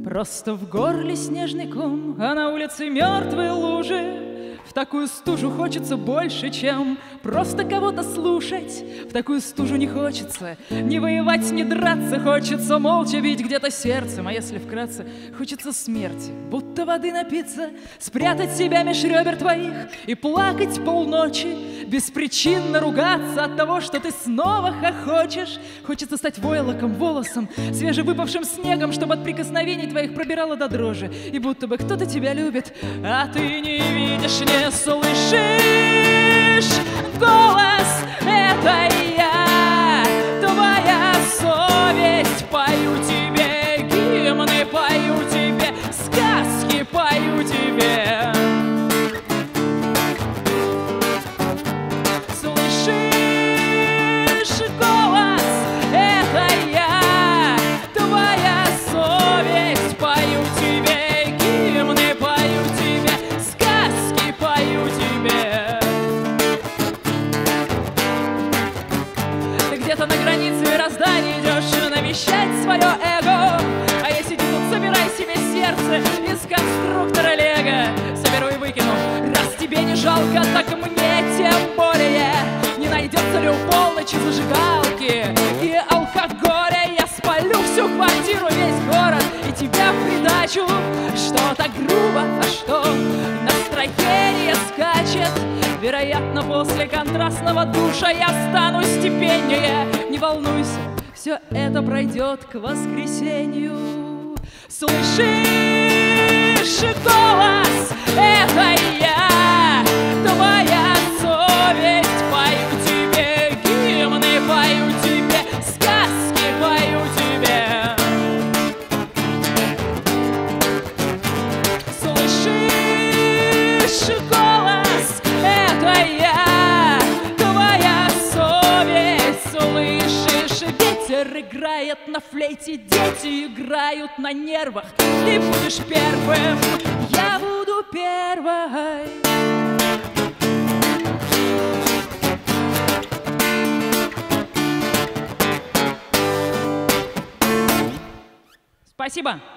Просто в горле снежный ком, а на улице мертвые лужи. В такую стужу хочется больше, чем просто кого-то слушать. В такую стужу не хочется ни воевать, ни драться. Хочется молча бить где-то сердцем, а если вкратце, хочется смерти, будто воды напиться, спрятать себя меж ребер твоих и плакать полночи, беспричинно ругаться от того, что ты снова хохочешь. Хочется стать войлоком, волосом, свежевыпавшим снегом, чтобы от прикосновений твоих пробирало до дрожи, и будто бы кто-то тебя любит, а ты не видишь, не слышишь. Голос — это я, твоя совесть. Пою тебе гимны, пою тебе сказки, пою тебе. Слышишь, голос — это я, твоя совесть. Пою тебе гимны, пою тебе сказки, пою тебе. Ты где-то на границе мироздания идешь навещать свое эго, а я сиди тут, собирай себе сердце из конструктора Лего. Соберу и выкину, раз тебе не жалко, так мне тем более. Не найдется ли у полночи зажигалки и алкоголя? Я спалю всю квартиру, весь город и тебя в придачу. Что так грубо, а что настроение скачет? Вероятно, после контрастного душа я стану степеннее. Не волнуйся, все это пройдет к воскресенью. Слышишь, голос — это я, твоя совесть. Пою тебе гимны, пою тебе сказки, пою тебе. Слышишь, голос — это я, твоя совесть. Слышишь, ветер играет на флейте, дети играют на нервах. Ты будешь первым, я буду первой. Спасибо.